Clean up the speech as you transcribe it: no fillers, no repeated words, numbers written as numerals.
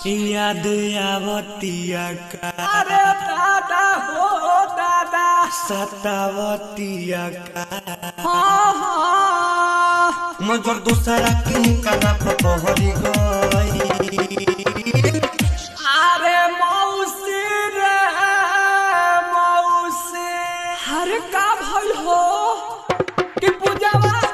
याद आवतिया का अरे दादा हो दादा सतावतिया का हाँ मगर दूसरा के कना पहरी गई। अरे मौसी रे मौसी हर का भइल हो कि पूजावा